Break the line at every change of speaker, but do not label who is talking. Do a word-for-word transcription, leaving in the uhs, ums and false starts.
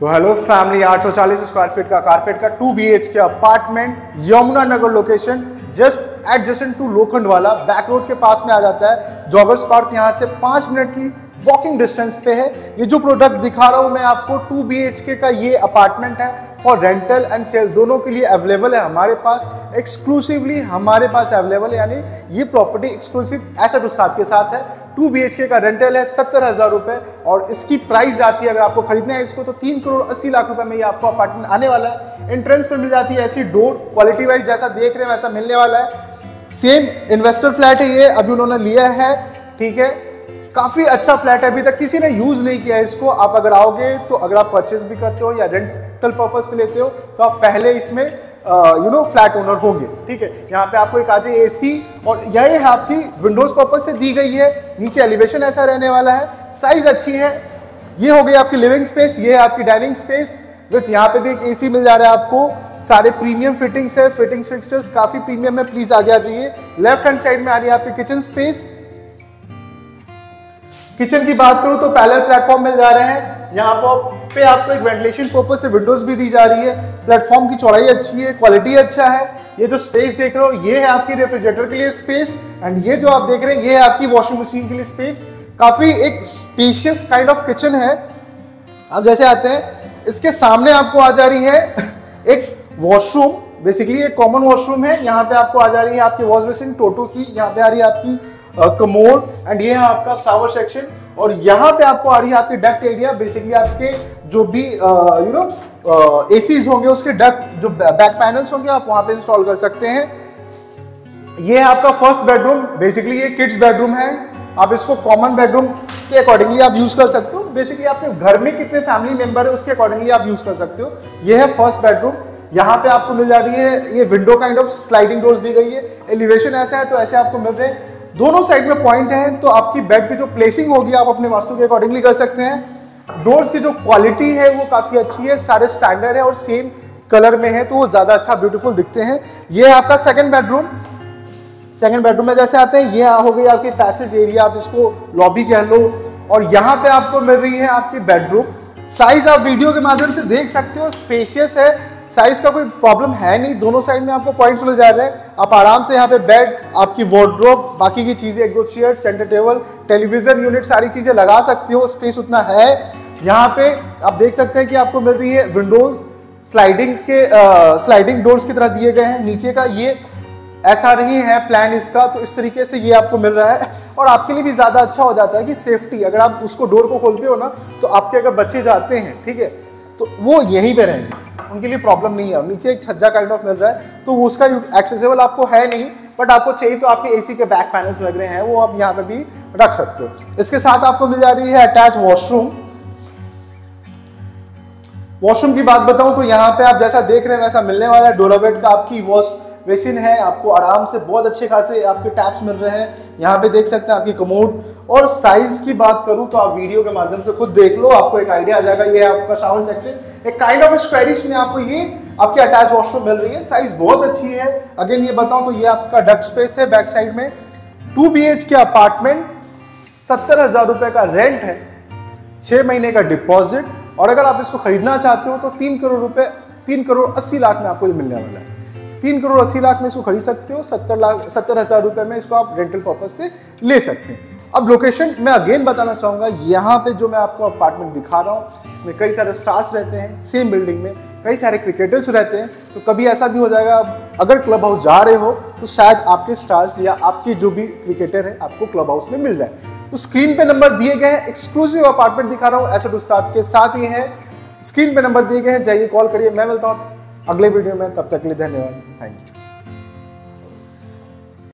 तो hello family, आठ सौ चालीस स्क्वायर फीट का कारपेट का two B H K apartment Yamuna Nagar location, just adjacent to Lokhandwala back road के पास में आ जाता है। जॉगर्स पार्क यहाँ से पाँच मिनट की वॉकिंग डिस्टेंस पे है। ये जो प्रोडक्ट दिखा रहा हूँ मैं आपको टू बी एच के का ये अपार्टमेंट है फॉर रेंटल एंड सेल दोनों के लिए अवेलेबल है हमारे पास, एक्सक्लूसिवली हमारे पास अवेलेबल है। यानी ये प्रॉपर्टी एक्सक्लूसिव एसेट उस्ताद के साथ है। टू बी एच के का रेंटल है सत्तर हजार रुपए और इसकी प्राइस आती है, अगर आपको खरीदना है इसको तो तीन करोड़ अस्सी लाख रुपए में ये आपको अपार्टमेंट आने वाला है। एंट्रेंस पर मिल जाती है ऐसी डोर, क्वालिटी वाइज जैसा देख रहे हैं वैसा मिलने वाला है। सेम इन्वेस्टर फ्लैट है ये, अभी उन्होंने लिया है, ठीक है। काफी अच्छा फ्लैट है, अभी तक किसी ने यूज नहीं किया है इसको। आप अगर आओगे तो अगर आप परचेज भी करते हो या रेंटल पर्पस पे लेते हो तो आप पहले इसमें यू नो फ्लैट ओनर होंगे, ठीक है। यहाँ पे आपको एक आ जाए एसी और यह है आपकी विंडोज पर्पस से दी गई है। नीचे एलिवेशन ऐसा रहने वाला है, साइज अच्छी है। ये हो गई आपकी लिविंग स्पेस, ये है आपकी डाइनिंग स्पेस विथ यहाँ पे भी एक एसी मिल जा रहा है आपको। सारे प्रीमियम फिटिंग्स है, फिटिंग्स फिक्सचर्स काफी प्रीमियम है। प्लीज आगे आ जाइए। लेफ्ट हैंड साइड में आ रही है आपकी किचन स्पेस। किचन की बात करूं तो पैरेलल प्लेटफॉर्म मिल जा रहे हैं। यहाँ पे आपको एक वेंटिलेशन पर्पस से विंडोज भी दी जा रही है। प्लेटफॉर्म की चौड़ाई अच्छी है, क्वालिटी अच्छा है। ये जो स्पेस देख रहे हो ये है आपकी रेफ्रिजरेटर के लिए स्पेस एंड ये जो आप देख रहे हैं ये है आपकी वॉशिंग मशीन के लिए स्पेस। काफी एक स्पेशियस काइंड ऑफ किचन है। अब जैसे आते हैं इसके सामने आपको आ जा रही है एक वॉशरूम, बेसिकली एक कॉमन वॉशरूम है। यहाँ पे आपको आ जा रही है आपकी वॉश बेसिन टोटो की, यहाँ पे आ रही है आपकी कमोड एंड ये है आपका शावर सेक्शन और यहाँ पे आपको आ रही है आपकी डक्ट एरिया। बेसिकली आपके जो भी यू नो एसीज होंगे उसके डक्ट जो बैक पैनल्स होंगे आप वहां पे इंस्टॉल कर सकते हैं। ये है आपका फर्स्ट बेडरूम, बेसिकली ये किड्स बेडरूम है। आप इसको कॉमन बेडरूम के अकॉर्डिंगली आप यूज कर सकते हो। बेसिकली आपके घर में कितने फैमिली मेंबर है उसके अकॉर्डिंगली आप यूज कर सकते हो। ये है फर्स्ट बेडरूम। यहाँ पे आपको मिल जा रही है ये window kind of sliding doors दी गई है। एलिवेशन ऐसा है तो ऐसे आपको मिल रहे हैं। दोनों साइड में पॉइंट है तो आपकी बेड की जो प्लेसिंग होगी आप अपने वास्तु के अकॉर्डिंगली कर सकते हैं। डोर्स की जो क्वालिटी है वो काफी अच्छी है, सारे स्टैंडर्ड है और सेम कलर में है तो वो ज्यादा अच्छा ब्यूटीफुल दिखते हैं। ये है आपका सेकंड बेडरूम। सेकंड बेडरूम में जैसे आते हैं ये हो गई आपकी पैसेज एरिया, आप इसको लॉबी कह लो और यहाँ पे आपको मिल रही है आपकी बेडरूम। साइज आप वीडियो के माध्यम से देख सकते हो, स्पेशियस है, साइज का कोई प्रॉब्लम है नहीं। दोनों साइड में आपको पॉइंट्स मिल जा रहे हैं। आप आराम से यहाँ पे बेड, आपकी वार्डरोब, बाकी की चीजें, एक दो chair, centre table, television unit, सारी चीजें लगा सकती हो। स्पेस उतना है। यहाँ पे आप देख सकते हैं कि आपको मिल रही है विंडोज स्लाइडिंग के स्लाइडिंग डोर्स की तरह दिए गए हैं। नीचे का ये ऐसा नहीं है प्लान इसका, तो इस तरीके से ये आपको मिल रहा है और आपके लिए भी ज्यादा अच्छा हो जाता है कि सेफ्टी, अगर आप उसको डोर को खोलते हो ना तो आपके अगर बच्चे जाते हैं, ठीक है, तो वो यहीं पे रहेंगे, उनके लिए प्रॉब्लम नहीं है। नीचे एक छज्जा काइंड ऑफ मिल रहा है तो उसका एक्सेसिबल आपको है नहीं, बट आपको चाहिए तो आपके एसी के बैक पैनल्स लग रहे हैं वो आप यहाँ पे भी रख सकते हो। इसके साथ आपको मिल जा रही है अटैच वॉशरूम। वॉशरूम की बात बताऊं तो यहाँ पे आप जैसा देख रहे हैं वैसा मिलने वाला है। डोरावेट का आपकी वॉश बेसिन है, आपको आराम से बहुत अच्छे खासे आपके टैप्स मिल रहे हैं। यहाँ पे देख सकते हैं आपकी कमोड। और साइज की बात करूं तो आप वीडियो के माध्यम से खुद देख लो, आपको एक आइडिया आ जाएगा। ये है आपका शावर सेक्शन, एक काइंड ऑफ स्क्वायरिश में आपको ये आपकी अटैच वॉशरूम मिल रही है। साइज बहुत अच्छी है। अगेन ये बताऊं तो ये आपका डक्ट स्पेस है बैक साइड में। Two B H K apartment, सत्तर हजार रुपए का रेंट है, छह महीने का डिपॉजिट और अगर आप इसको खरीदना चाहते हो तो तीन करोड़ रुपए तीन करोड़ अस्सी लाख में आपको ये मिलने वाला है। तीन करोड़ अस्सी लाख में इसको खरीद सकते हो। सत्तर लाख सत्तर हजार रुपए में इसको आप रेंटल पर्पज से ले सकते हैं। अब लोकेशन मैं अगेन बताना चाहूंगा, यहाँ पे जो मैं आपको अपार्टमेंट दिखा रहा हूँ इसमें कई सारे स्टार्स रहते हैं, सेम बिल्डिंग में कई सारे क्रिकेटर्स रहते हैं। तो कभी ऐसा भी हो जाएगा अगर क्लब हाउस जा रहे हो तो शायद आपके स्टार्स या आपके जो भी क्रिकेटर है आपको क्लब हाउस में मिल जाए। तो स्क्रीन पे नंबर दिए गए हैं, एक्सक्लूसिव अपार्टमेंट दिखा रहा हूँ एसेट उस्ताद के साथ ही है। स्क्रीन पे नंबर दिए गए हैं, जाइए कॉल करिए। मैं मिलता हूँ अगले वीडियो में, तब तक के लिए धन्यवाद, थैंक यू।